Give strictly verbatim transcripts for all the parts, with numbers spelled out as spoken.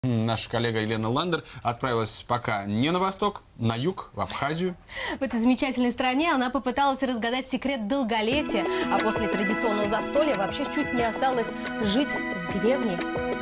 Наша коллега Елена Ландер отправилась пока не на восток, на юг, в Абхазию. В этой замечательной стране она попыталась разгадать секрет долголетия, а после традиционного застолья вообще чуть не осталось жить в деревне.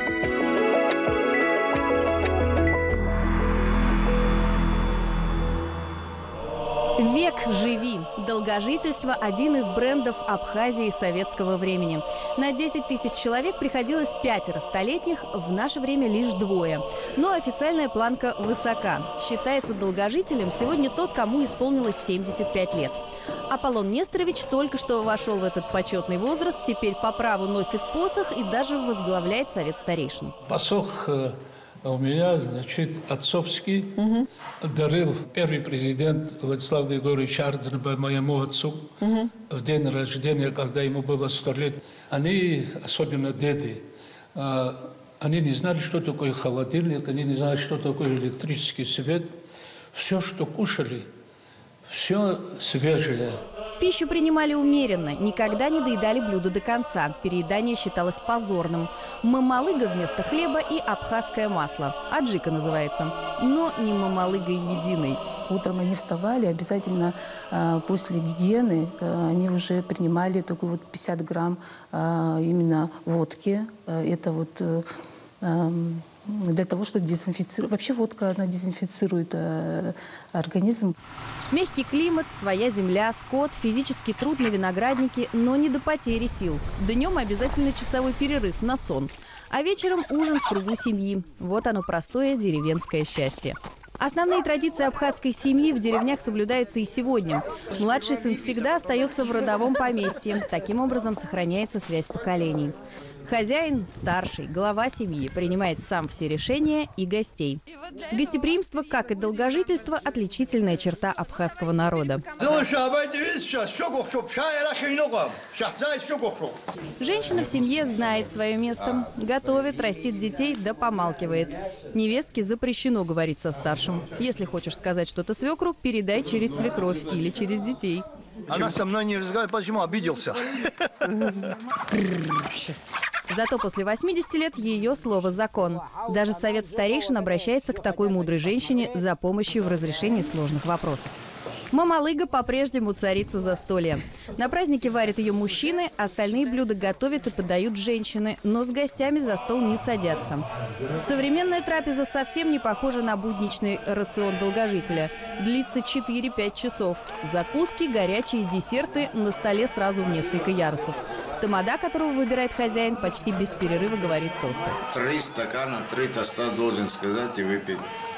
Век живи! Долгожительство – один из брендов Абхазии советского времени. На десять тысяч человек приходилось пятеро столетних, в наше время лишь двое. Но официальная планка высока. Считается долгожителем сегодня тот, кому исполнилось семьдесят пять лет. Аполлон Несторович только что вошел в этот почетный возраст, теперь по праву носит посох и даже возглавляет совет старейшин. Посох у меня, значит, отцовский, угу. дарил первый президент Владислав Григорьевич Ардзин моему отцу угу. в день рождения, когда ему было сто лет. Они, особенно дети, они не знали, что такое холодильник, они не знали, что такое электрический свет. Все, что кушали, все свежее. Пищу принимали умеренно, никогда не доедали блюдо до конца. Переедание считалось позорным. Мамалыга вместо хлеба и абхазское масло. Аджика называется. Но не мамалыга единой. Утром они вставали, обязательно э, после гигиены э, они уже принимали такой вот пятьдесят грамм э, именно водки. Э, это вот... Э, э, для того, чтобы дезинфицировать. Вообще водка, она дезинфицирует э, организм. Мягкий климат, своя земля, скот, физический труд на винограднике, но не до потери сил. Днем обязательно часовой перерыв на сон. А вечером ужин в кругу семьи. Вот оно простое деревенское счастье. Основные традиции абхазской семьи в деревнях соблюдаются и сегодня. Младший сын всегда остается в родовом поместье. Таким образом сохраняется связь поколений. Хозяин, старший, глава семьи, принимает сам все решения и гостей. Гостеприимство, как и долгожительство, отличительная черта абхазского народа. Женщина в семье знает свое место, готовит, растит детей, да помалкивает. Невестке запрещено говорить со старшим. Если хочешь сказать что-то свекру, передай через свекровь или через детей. Она со мной не разговаривает, почему обиделся? Зато после восьмидесяти лет ее слово закон. Даже совет старейшин обращается к такой мудрой женщине за помощью в разрешении сложных вопросов. Мамалыга по-прежнему царица застолья. На празднике варят ее мужчины, остальные блюда готовят и подают женщины, но с гостями за стол не садятся. Современная трапеза совсем не похожа на будничный рацион долгожителя. Длится четыре-пять часов. Закуски, горячие десерты, на столе сразу в несколько ярусов. Тамада, которого выбирает хозяин, почти без перерыва говорит тосты. Три стакана, три тоста должен сказать и выпить.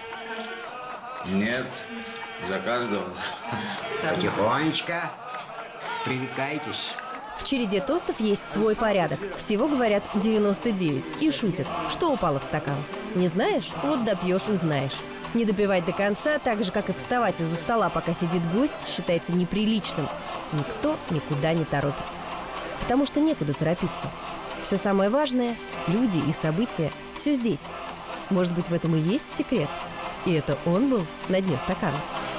Нет, за каждого. Потихонечку привыкайтесь. В череде тостов есть свой порядок. Всего говорят девяносто девять. И шутят, что упало в стакан. Не знаешь? Вот допьешь, узнаешь. Не допивать до конца, так же, как и вставать из-за стола, пока сидит гость, считается неприличным. Никто никуда не торопится. Потому что некуда торопиться. Все самое важное, люди и события, все здесь. Может быть, в этом и есть секрет? И это он был на дне стакана.